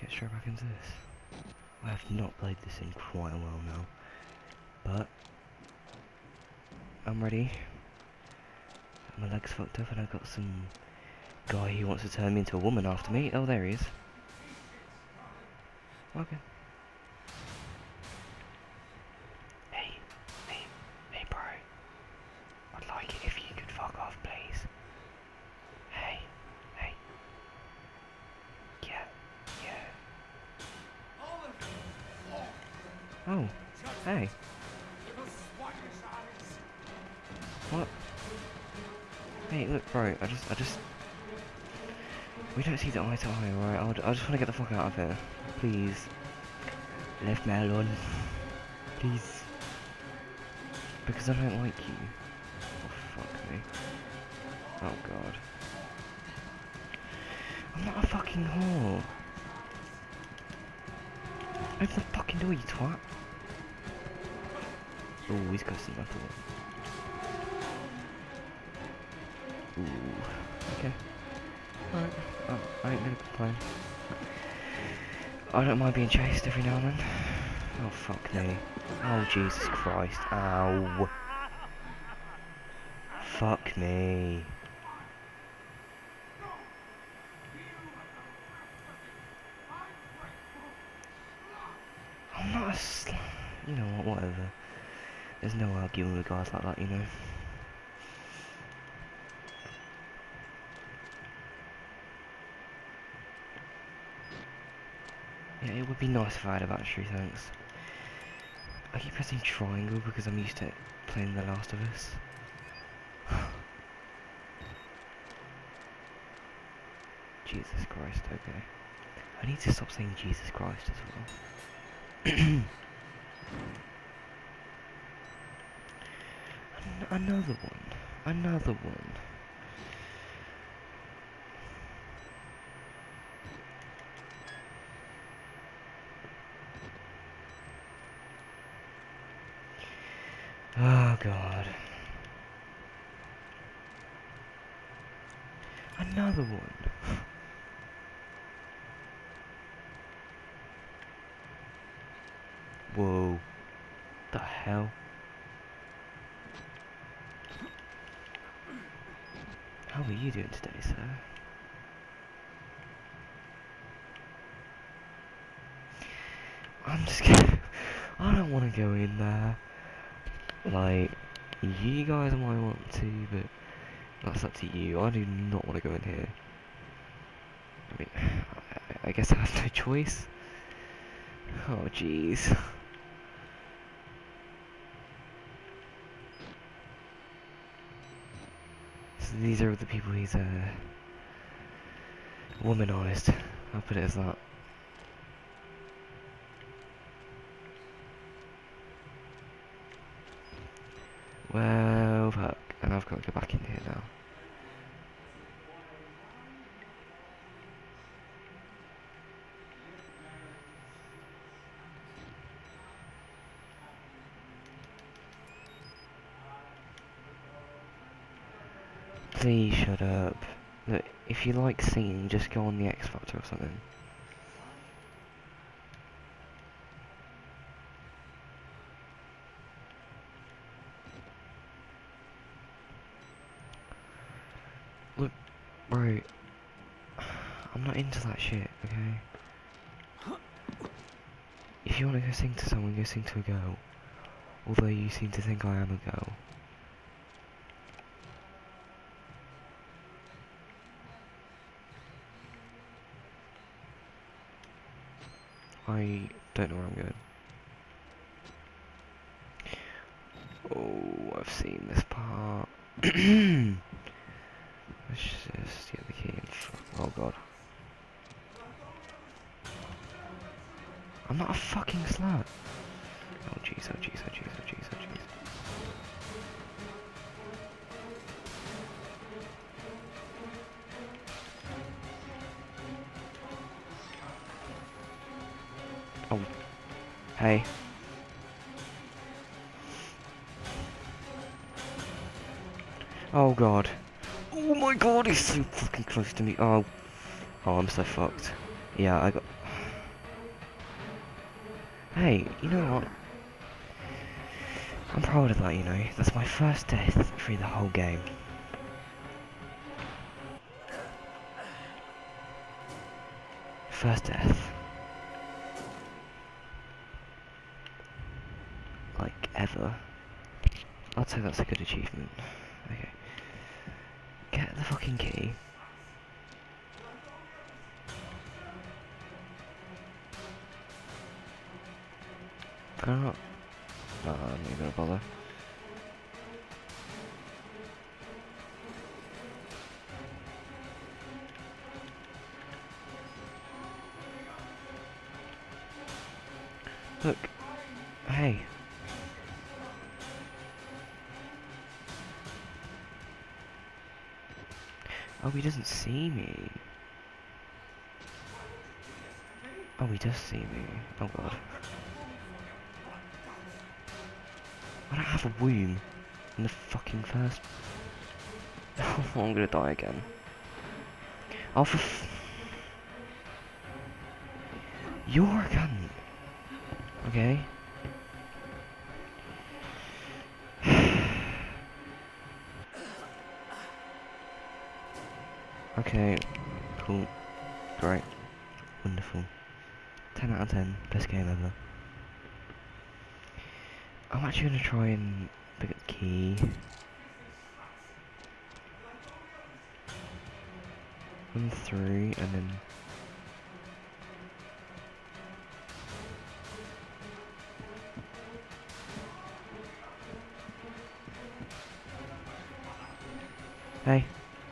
get straight back into this. I have not played this in quite a while now, but I'm ready. My leg's fucked up and I've got some guy who wants to turn me into a woman after me. Oh, there he is. Okay. Hey, hey bro. I'd like it if you could fuck off, please. Hey. Yeah. Oh, hey. What? Hey, look, bro, I just... We don't see the eye to eye, alright? I just want to get the fuck out of here. Please. Leave me alone. Please. Because I don't like you. Oh, fuck me. Oh, God. I'm not a fucking whore. Open the fucking door, you twat. Oh, he's cussing that door. Ooh. Okay. Alright. Oh, I ain't gonna complain. I don't mind being chased every now and then. Oh, fuck me. Oh, Jesus Christ. Ow. Fuck me. I'm not a you know what, whatever. There's no arguing with guys like that, you know. Yeah, it would be nice if I had a battery, thanks. I keep pressing triangle because I'm used to playing The Last of Us. Jesus Christ, okay. I need to stop saying Jesus Christ as well. Another one. Oh, God. Another one. Whoa. The hell? How are you doing today, sir? I'm just kidding. I don't want to go in there. Like, you guys might want to, but that's up to you. I do not want to go in here. I mean, I guess I have no choice. Oh, jeez. So these are the people he's womanized. I'll put it as that. Well, fuck. And I've got to go back in here now. Please shut up. Look, if you like singing, just go on the X Factor or something. Look, bro, I'm not into that shit, okay? If you want to go sing to someone, go sing to a girl. Although you seem to think I am a girl. I don't know where I'm going. Oh, I've seen this part. Let's just get the key and oh, God. I'm not a fucking slut. Oh, jeez, oh, jeez, oh, jeez, oh, jeez, oh, jeez. Oh, hey. Oh, God. Oh my God, he's so fucking close to me. Oh, I'm so fucked. Yeah, I got... Hey, you know what? I'm proud of that, you know. That's my first death through the whole game. First death. Like, ever. I'd say that's a good achievement. Okay. Get the fucking key. Can I not? No, I'm not even gonna bother. Look. Hey. Oh, he doesn't see me. Oh, he does see me. Oh god. I don't have a womb in the fucking first... I'm gonna die again. Oh, for You're a cunt. Okay. Okay. Cool. Great. Wonderful. 10 out of 10. Best game ever. I'm actually gonna try and pick up the key. 1 through, and then... Hey.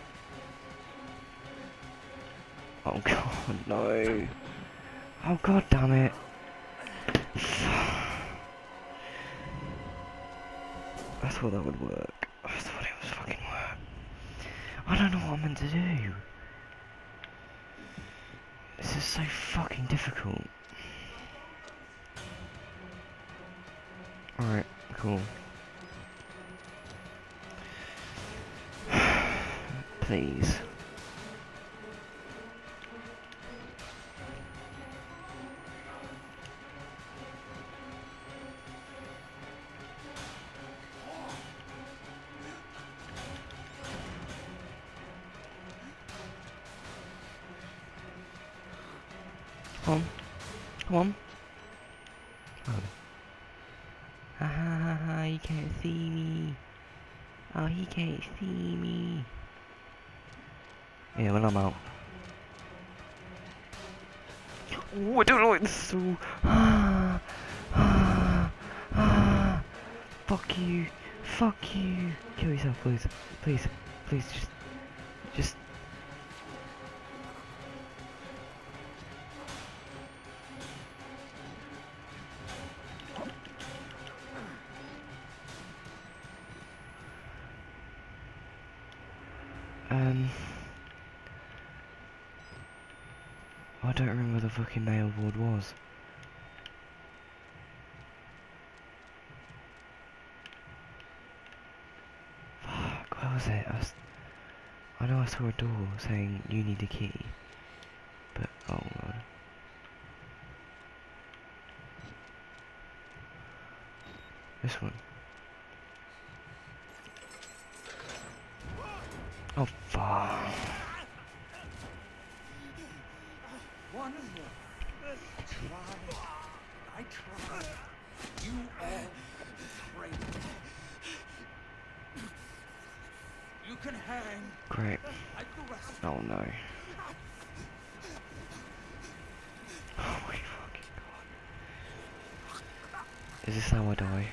Oh god, no. Oh god damn it. I thought that would work. I thought it was fucking work. I don't know what I'm meant to do. This is so fucking difficult. Alright, cool. Please. Come on. Come on. Oh. Ha ha ha ha, you can't see me. Oh, he can't see me. Yeah, well, I'm out. Oh, I don't know what this is all. Fuck you. Fuck you. Kill yourself, please. Please. Please, just... I don't remember where the fucking nail board was. Fuck, where was it? I know I saw a door saying you need a key, but oh god. This one. Oh fuck. One more. I tried. You all betrayed me. You can hang Great. like the rest. Oh no. Oh my fucking god. Is this how I die?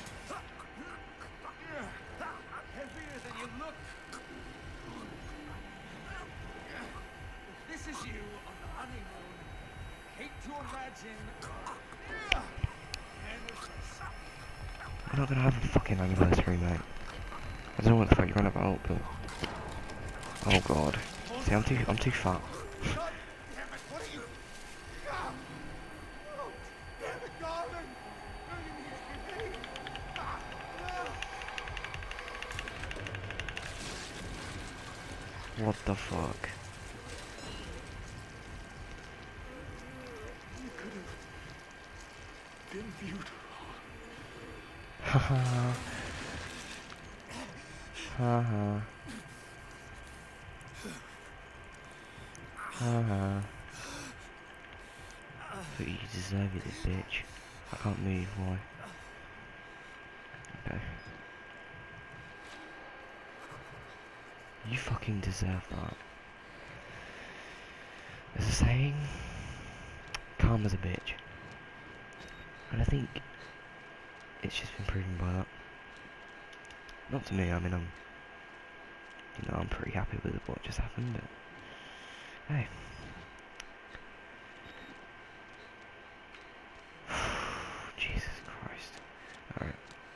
Heavier than you look. This is you on the honeymoon. Hate to imagine. We're not gonna have a fucking anniversary, mate. I don't know what the fuck you're on about, but... Oh god. See, I'm too fat. Damn it, what are you? Oh, damn it, darling. No, you need to be. What the fuck? Haha. Haha. Haha. But you deserve it, you bitch. I can't move, why? Okay. You fucking deserve that. There's a saying, calm as a bitch. And I think it's just been proven by that. Not to me, I mean, I'm pretty happy with what just happened, but hey. Jesus Christ. Alright.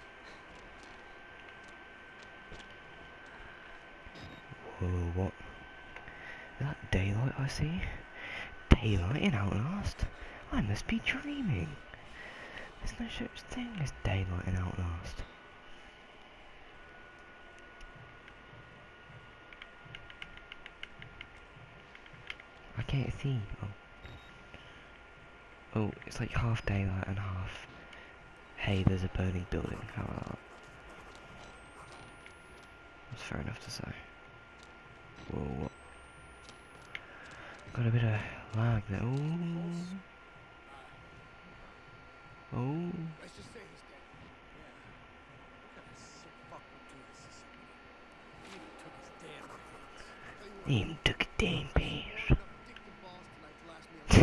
Whoa, what? Is that daylight I see? Daylight in Outlast? I must be dreaming. There's no such thing as daylight in Outlast. I can't see. Oh, it's like half daylight and half. Hey, there's a burning building. How about that? That's fair enough to say. Whoa, what? Got a bit of lag there. Oh. Oh. Let's just say he's dead. Yeah. What kind of sick fuck would do this to somebody? He even took his damn pants. Tell you what, Him took a damn enough dick and balls tonight to last me a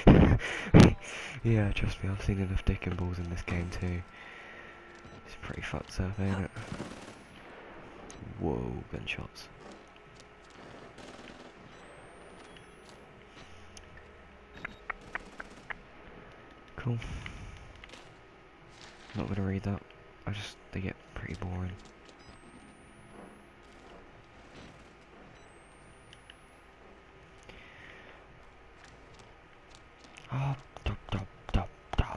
Yeah, trust me, I've seen enough dick and balls in this game too. It's pretty fucked up, ain't it? Whoa, gunshots. Cool. Not gonna read that. They get pretty boring. Oh, da, da, da, da.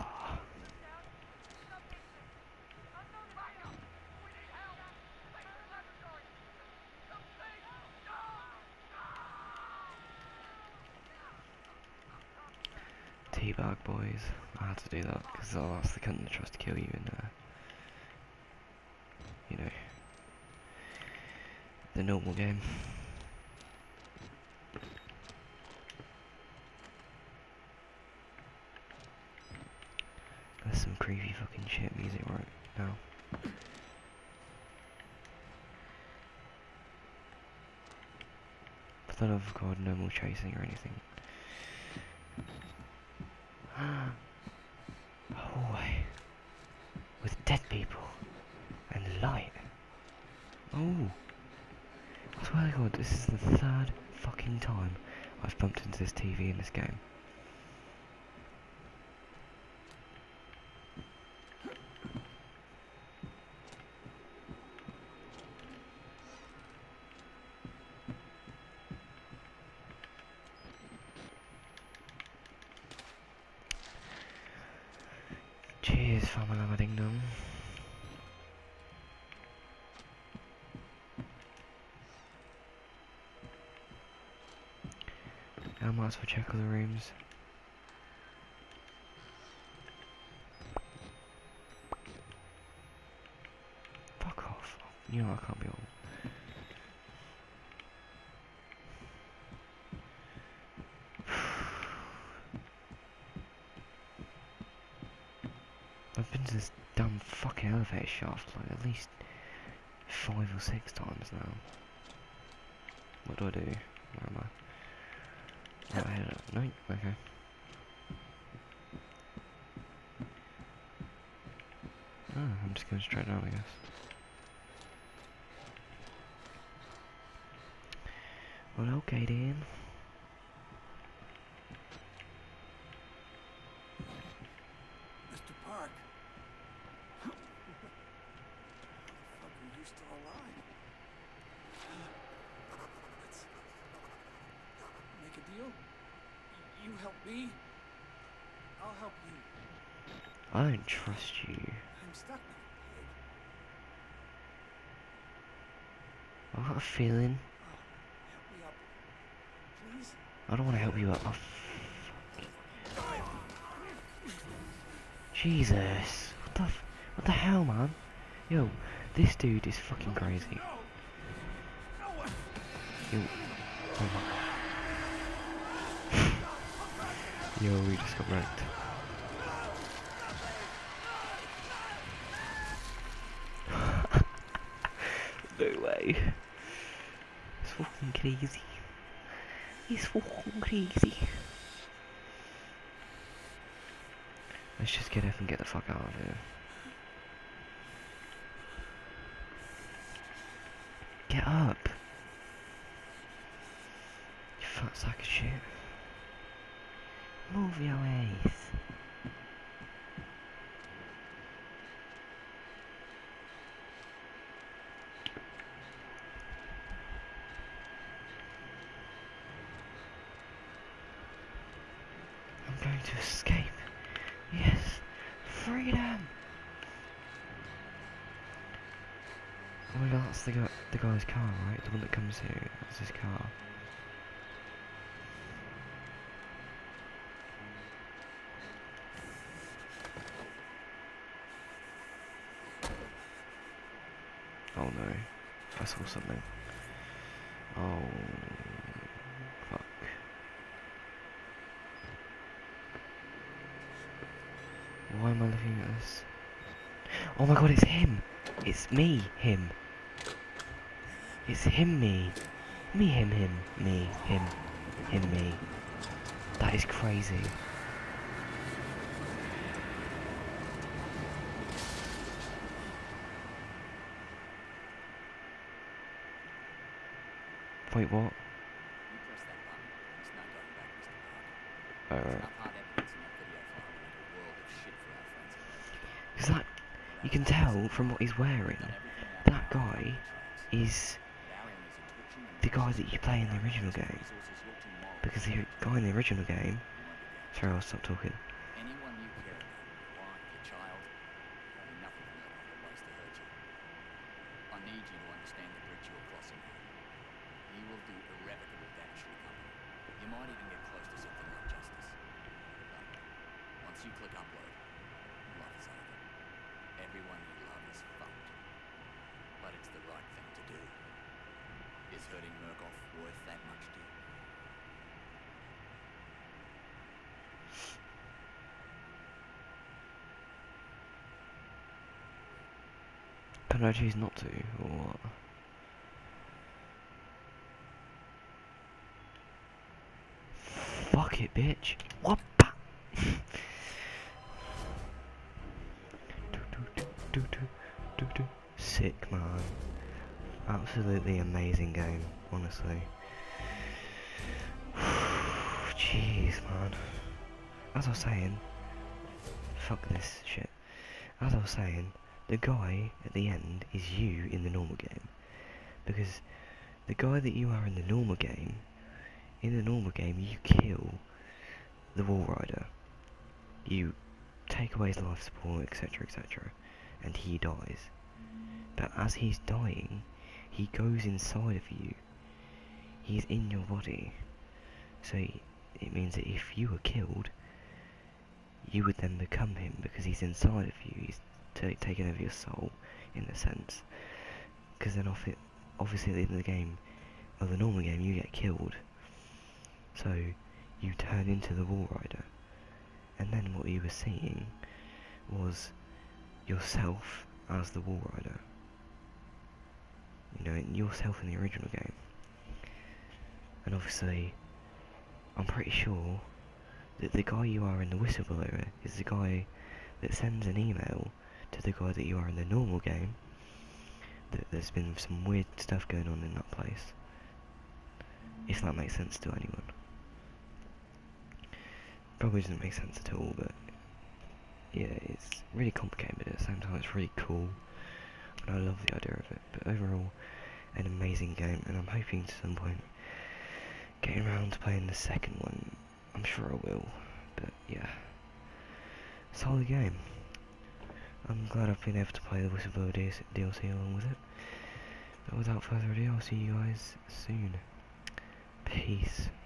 Teabag boys. I had to do that because that's the cunt that tries to kill you in you know, the normal game. There's some creepy fucking shit music right now. For the love of God, no more chasing or anything. Hallway with dead people and light. Oh, I swear to God, this is the third fucking time I've bumped into this TV in this game. Cheers, Famalama Ding Dong. I might as well check all the rooms. Fuck off. You know I can't be on. I've been to this damn fucking elevator shaft like at least 5 or 6 times now. What do I do? Where am I? Oh, I head up. No, okay. Oh, I'm just going straight down, I guess. Well, okay then. Mr. Park. How the fuck are you still alive? Let's make a deal. You help me, I'll help you. I don't trust you. I'm stuck now, pig. I've got a feeling. Help me up, please. I don't want to help you up. Oh, Jesus. What the hell, man? Yo, this dude is fucking crazy. Yo, oh my god. Yo, we just got wrecked. No way. It's fucking crazy. He's fucking crazy. Let's just get up and get the fuck out of here. Get up! You fat sack of shit. Move your ways. I'm going to escape. Yes! Freedom! Oh my god, that's the guy's car, right? The one that comes here. That's his car. Oh no. I saw something. Oh. Fuck. Why am I looking at this? Oh my god, it's him! It's me, him. It's him, me. Me, him, me, him, me. That is crazy. Wait, what? You press that button, there's no going back, Mr. Parker. Alright. Enough hard evidence in that video file to make a world of shit for our forensic laboratory. Because that, you can tell from what he's wearing, that guy is the guy that you play in the original game. Because the guy in the original game... Sorry, I'll stop talking. Anyone you care about, your wife, your child, there'll be nothing from that other ways to hurt you. I need you to understand the bridge you're crossing here. You will do irrevocable damage to the company. You might even get close to something like justice. But once you click upload, life is over. Everyone you love is fucked. But it's the right thing to do. Is hurting Murkoff worth that much to you? Can I choose not to, or what? Fuck it, bitch. What? Sick, man. Absolutely amazing game, honestly. Jeez, man. As I was saying, fuck this shit. As I was saying, the guy at the end is you in the normal game. Because the guy that you are in the normal game, you kill the Wall Rider. You take away his life support, etc, etc, and he dies. But as he's dying, he goes inside of you. He's in your body. So it means that if you were killed, you would then become him because he's inside of you. He's taken over your soul, in a sense. Because then obviously at the end of the game, or the normal game, you get killed. So you turn into the Wall Rider. And then what you were seeing was yourself as the Wall Rider. You know, yourself in the original game. And obviously, I'm pretty sure that the guy you are in the Whistleblower is the guy that sends an email to the guy that you are in the normal game. That there's been some weird stuff going on in that place. If that makes sense to anyone. Probably doesn't make sense at all, but yeah, it's really complicated, but at the same time it's really cool. And I love the idea of it. But overall, an amazing game, and I'm hoping to some point getting around to playing the second one. I'm sure I will, but yeah, solid game. I'm glad I've been able to play the Whistleblower DLC along with it. But without further ado, I'll see you guys soon. Peace.